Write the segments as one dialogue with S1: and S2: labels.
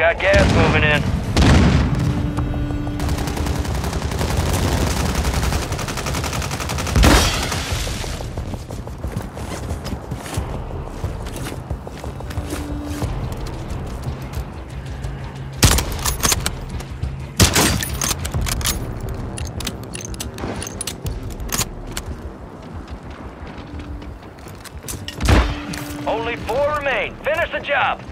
S1: got gas moving in. Only 4 remain. Finish the job.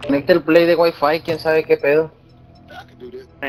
S2: Conecta el play de Wi-Fi, quién sabe qué pedo.
S3: I can do this.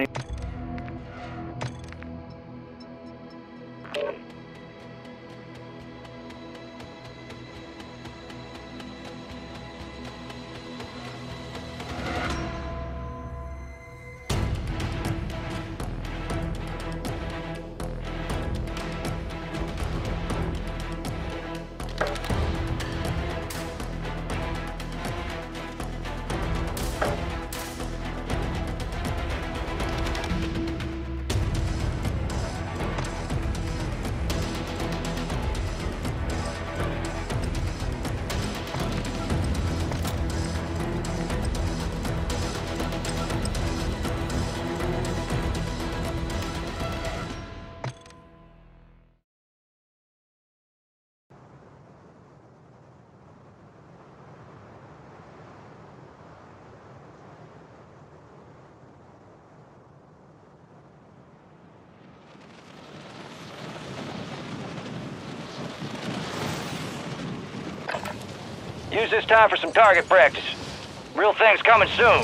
S1: Use this time for some target practice. Real thing's coming soon.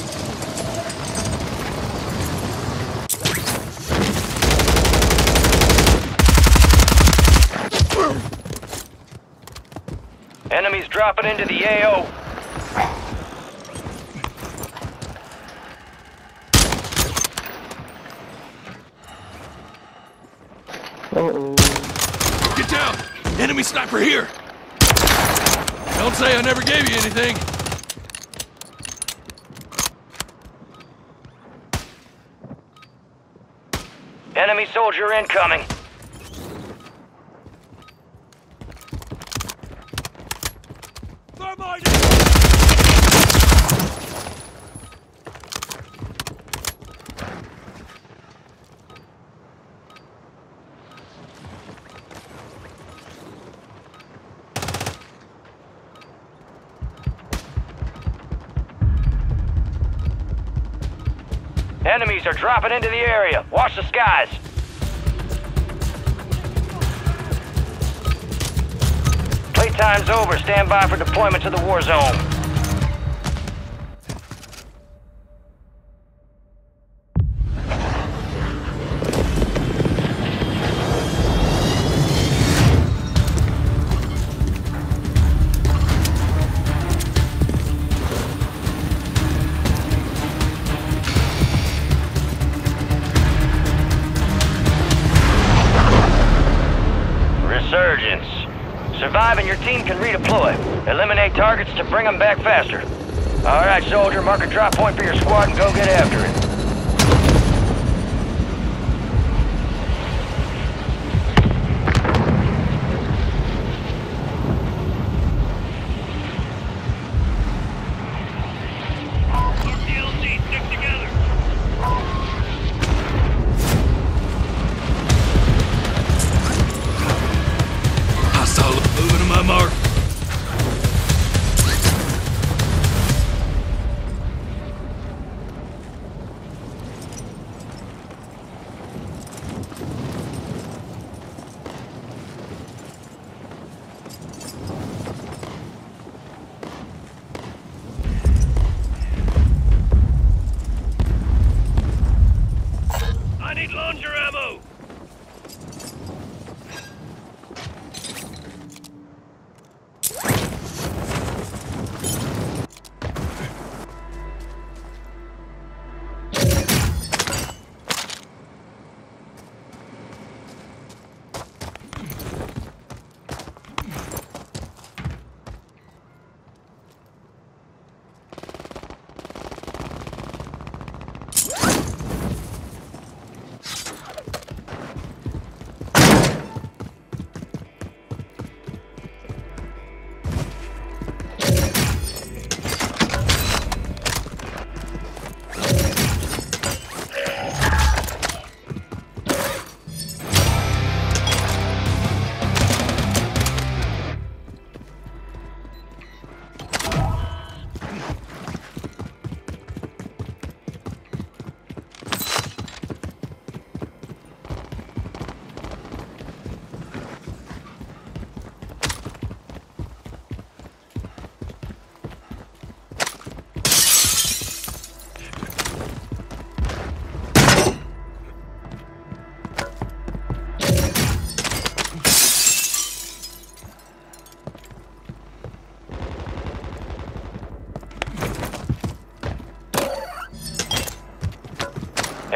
S1: Enemies dropping into the AO.
S4: Get down! Enemy sniper here! Don't say I never gave you anything!
S1: Enemy soldier incoming. Enemies are dropping into the area. Watch the skies. Playtime's over. Stand by for deployment to the war zone. Resurgence. Survive and your team can redeploy. Eliminate targets to bring them back faster. All right, soldier, mark a drop point for your squad and go get after it.
S4: Moving to my mark. I need launcher ammo.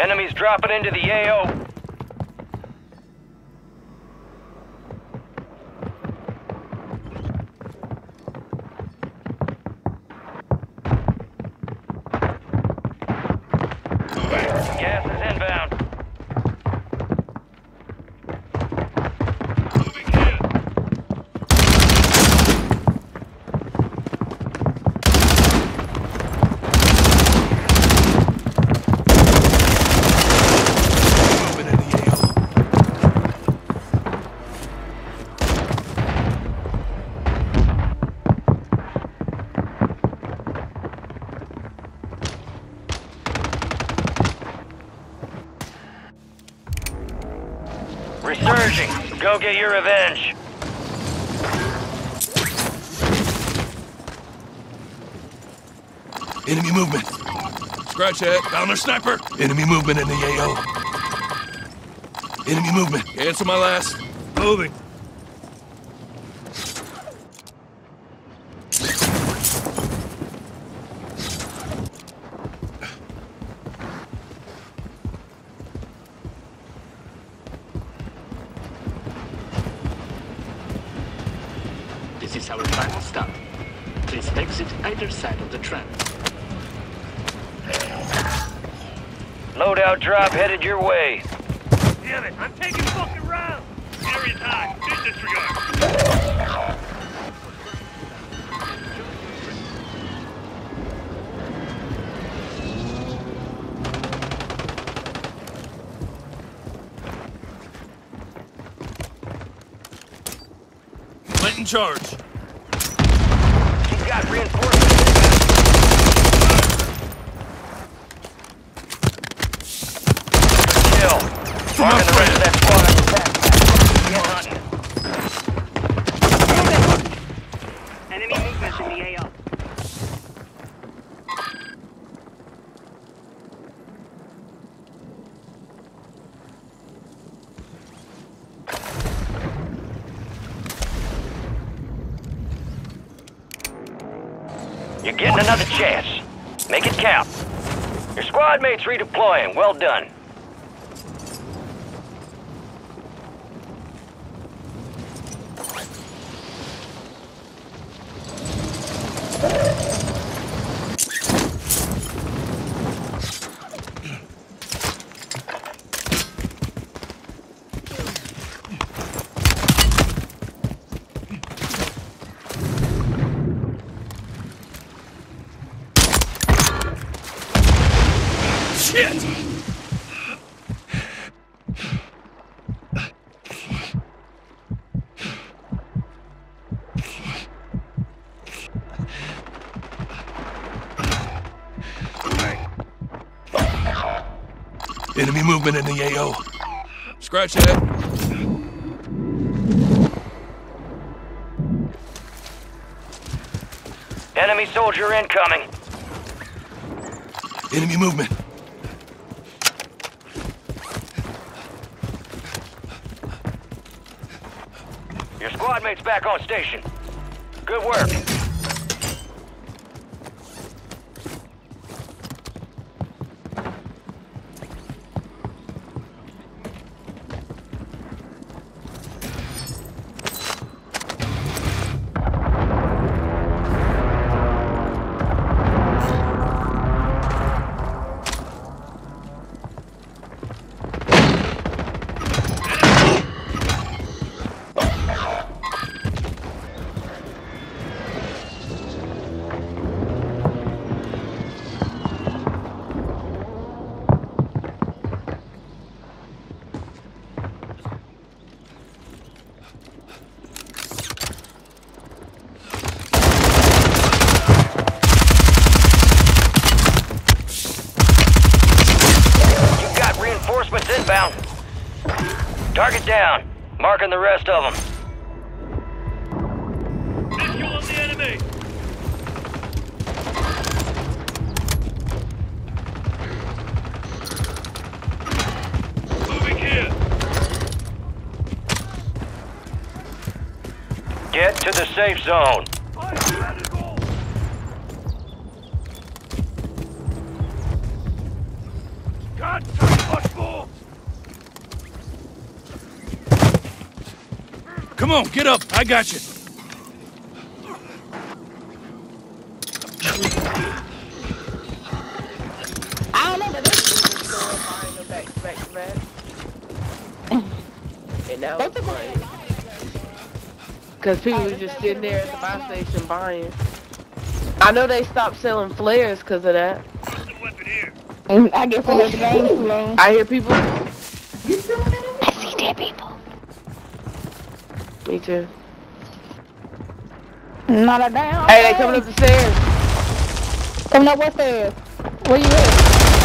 S1: Enemies dropping into the AO. Gas is inbound.
S4: Moving here. Moving in the AO.
S1: Resurging. Go get your revenge.
S4: Enemy movement. Scratch that. Down there, sniper. Enemy movement in the AO. Enemy movement. Cancel my last. Moving.
S3: This is our final stop. Please exit either side of the tram.
S1: Loadout drop headed your way.
S5: Damn it, I'm taking fucking rounds! Area's hot. Disregard.
S4: Flint in charge.
S1: He's got reinforcements. Kill.
S4: For my
S1: Marking the rest of
S4: friend.
S1: that squad on the back. Get hunting.
S5: Enemy movement in the AO.
S1: You're getting another chance. Make it count. Your squad mates redeploying. Well done.
S4: Shit! Enemy movement in the AO. Scratch that.
S1: Enemy soldier incoming.
S4: Enemy movement.
S1: Your squad mate's back on station. Good work. Reinforcements inbound. Target down. Marking the rest of them.
S5: Visual on the enemy! Moving here!
S1: Get to the safe zone.
S5: God, much more!
S4: Come on, get up. I got you.
S6: I don't know, but this is going buying them back to back to back. And now it's funny. Because people was just sitting there at the buy station buying. I know they stopped selling flares because of that.
S5: What's the weapon here?
S6: I guess because the game's too long. I hear people. I see dead people. Me too.
S7: Not a damn.
S6: Hey, they coming up the stairs.
S7: Coming up what stairs? Where you at?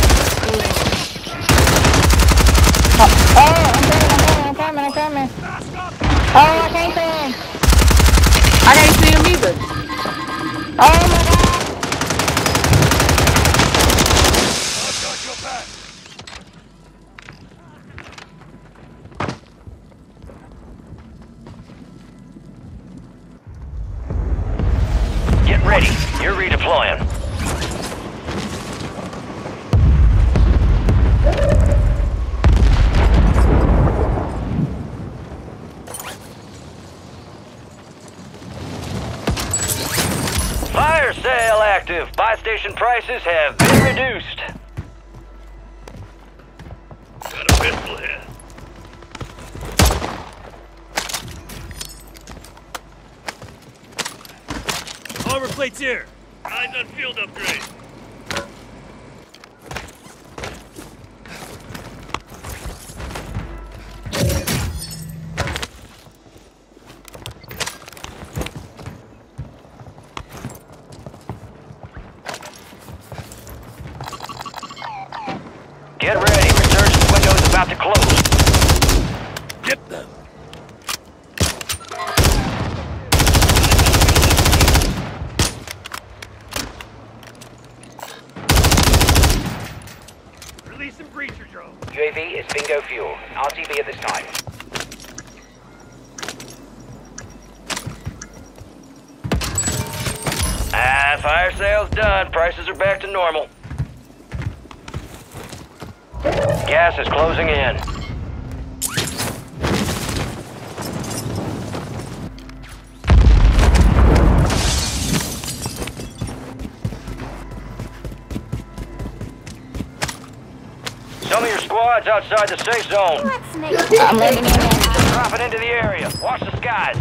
S7: Oh, I'm coming. Oh, I can't see him.
S6: I can't see him either.
S7: Oh my god.
S4: I've got your back.
S1: Get ready. You're redeploying. Fire sale active. Buy station prices have been reduced.
S5: Got a pistol here. Armor plates here. Eyes on field upgrade.
S1: Get ready. Resurgence window is about to close.
S4: Get them.
S5: Release some breacher drones.
S8: UAV is bingo fuel. RTB at this time.
S1: Fire sale's done. Prices are back to normal. Gas is closing in. Some of your squad's outside the safe zone.
S7: I'm letting in there.
S1: Dropping into the area. Watch the skies.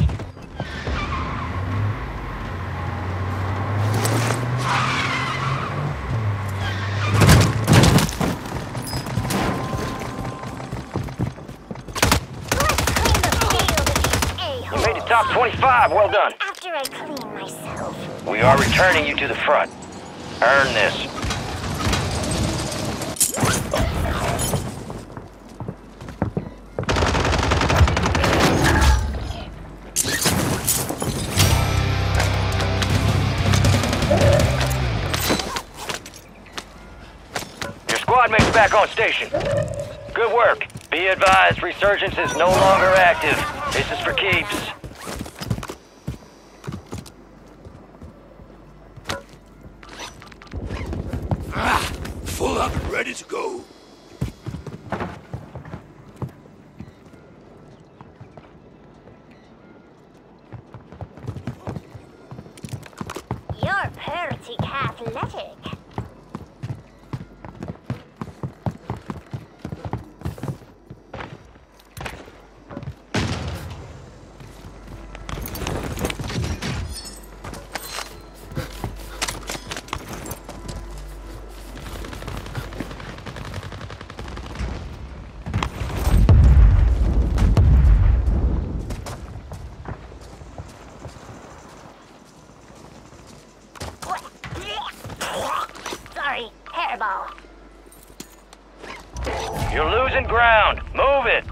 S1: You made it top 25. Well done.
S9: After I clean myself.
S1: We are returning you to the front. Earn this. Your squad mate's back on station. Good work. Be advised, Resurgence is no longer active. This is for keeps.
S4: Full up, ready to go.
S9: You're pretty athletic. Sorry, hairball.
S1: You're losing ground. Move it.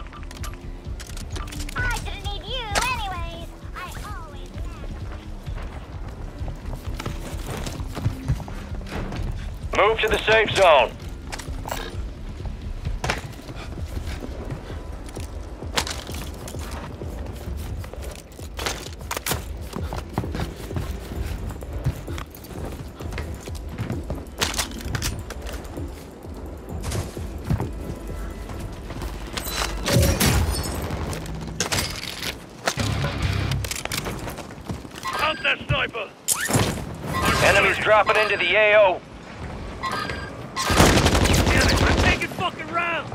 S9: I didn't need you anyways. I always have.
S1: Move to the safe zone.
S5: Drop that sniper!
S1: Enemies dropping into the AO.
S5: Damn it, I'm taking fucking rounds!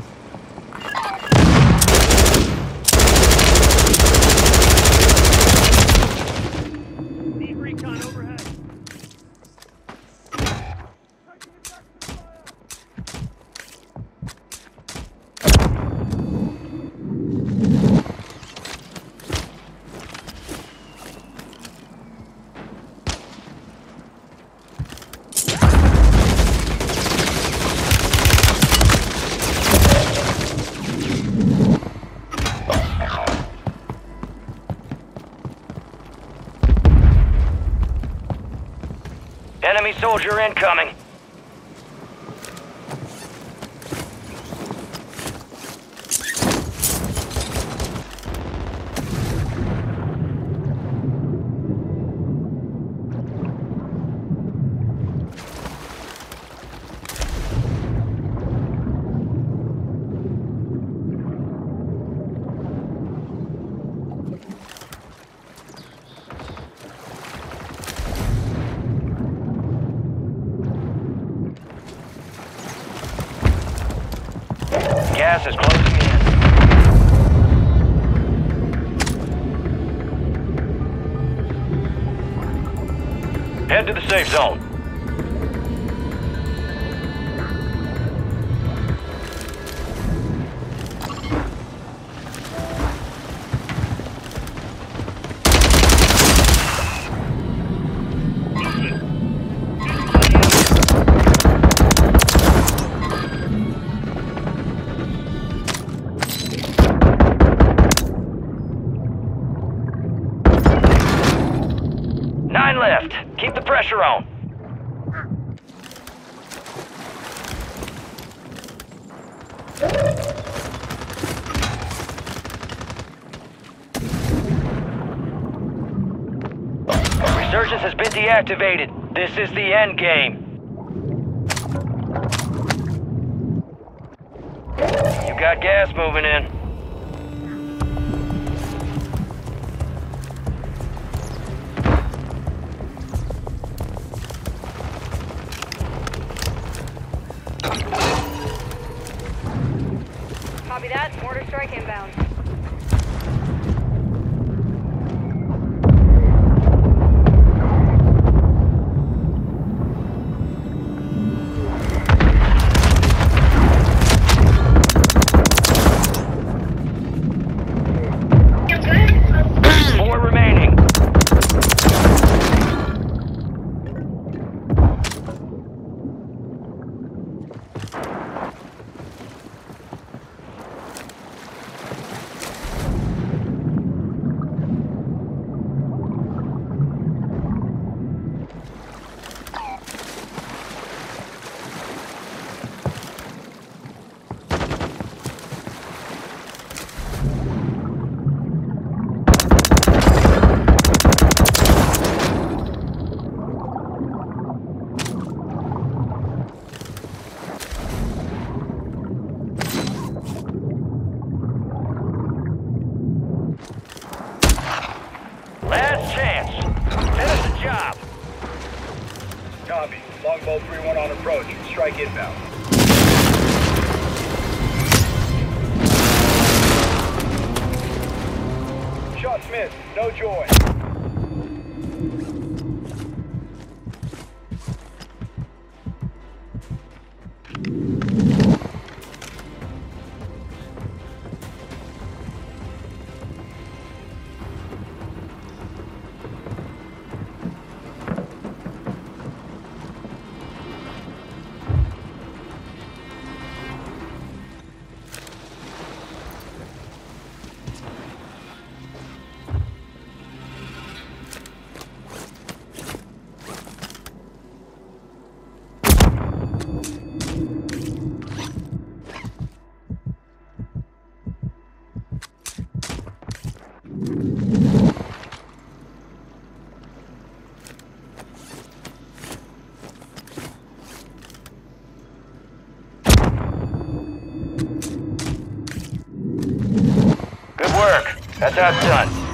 S5: Need recon overhead.
S1: Enemy soldier incoming. Gas is closing in. Head to the safe zone. Left. Keep the pressure on. Resurgence has been deactivated. This is the end game. You got gas moving in.
S10: Copy that. Mortar strike inbound.
S1: Four remaining. Last chance. Finish the job.
S8: Copy. Longbow 3-1 on approach. Strike inbound. Shot missed. No joy.
S1: Good work. That's how it's done.